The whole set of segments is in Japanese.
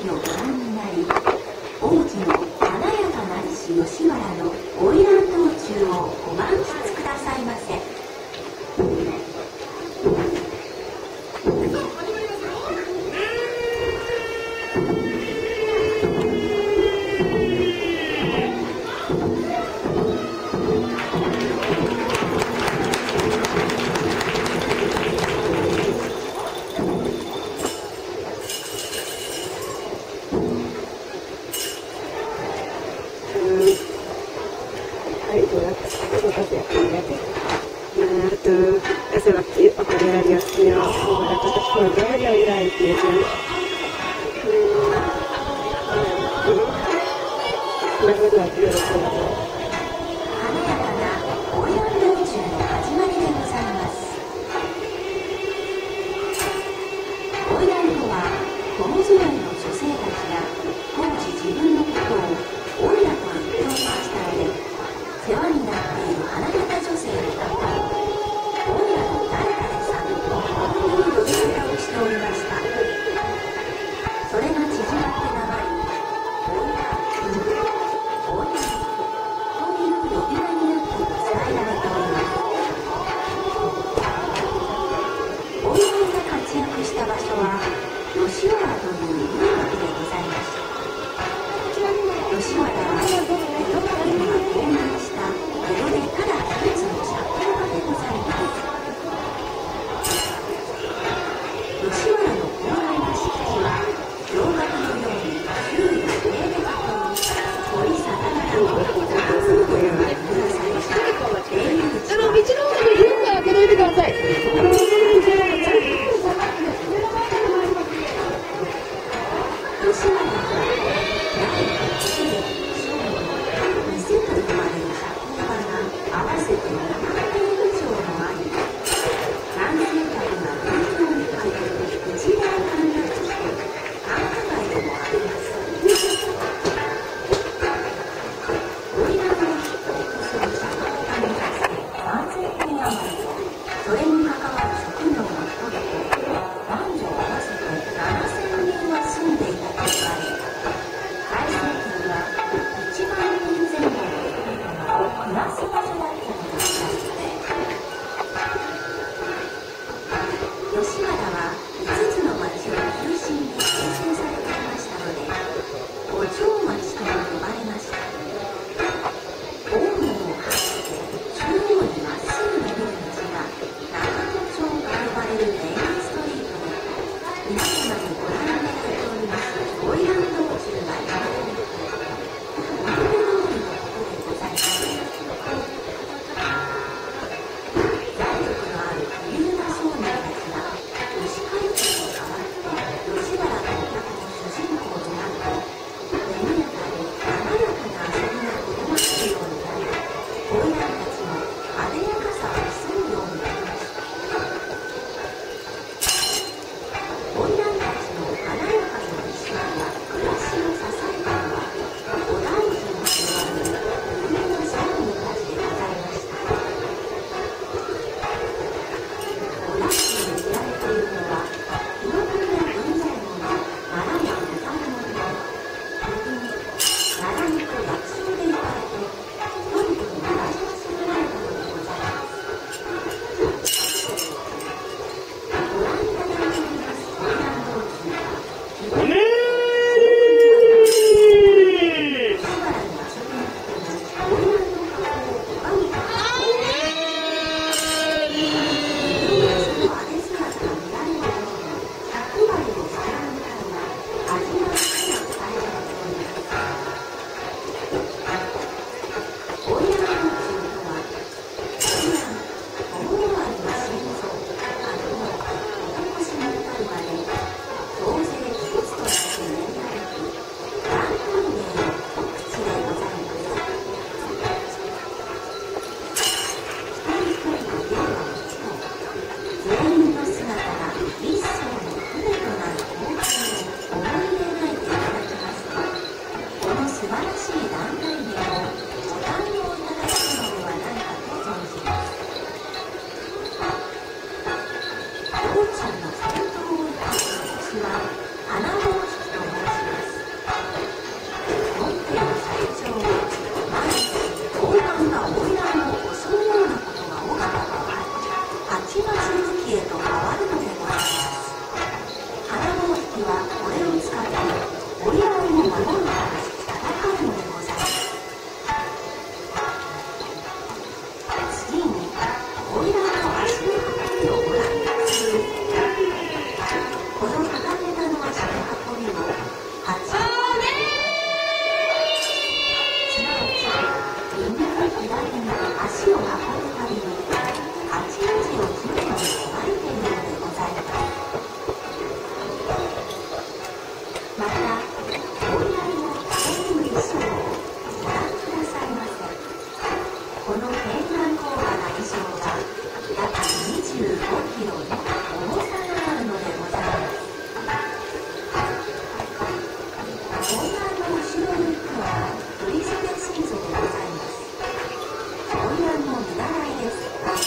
きをご覧になり、王子の華やかなるし吉原の花魁道中をご満喫くださいませ。 Ezzel akarja eljátszani a fogadátot, hogy fölbehagyja, hogy ráütnézzen. Meg hogy lehet jönni. 2000とまでまた、花魁の着ている衣装をご覧くださいませ。この天覧高価な衣装は約25キロの重さがあるのでございます。花魁の後ろに行くのは振袖新女でございます。花魁も見習いです。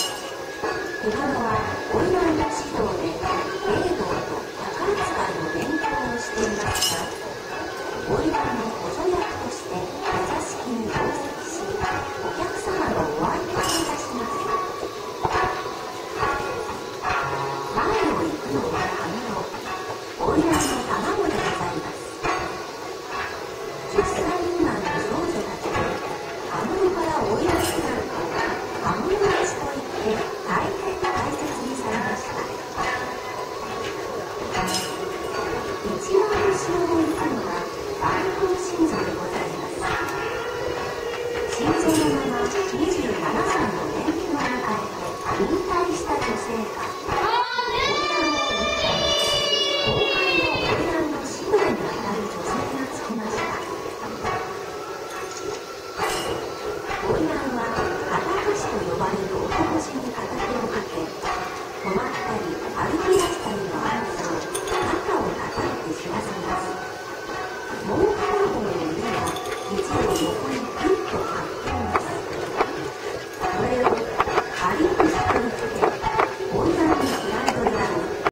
日頃は花魁の指導で芸道と宝塚の勉強をしていますが、花魁の補助役としてお座敷に同席し、お客様のお相手をいたします。前を行くのは羽男、花魁の卵でございます。10歳未満の少女たちで羽男から追い出しなると羽男立ちといって大変大切にされました。一番後ろに行くのは万光新女でございます。新女のまま27歳の年季の中で引退した女性が花魁を引退し、後輩の花魁の指導に当たる女性がつきました。花魁は片橋と呼ばれる男腰に片手を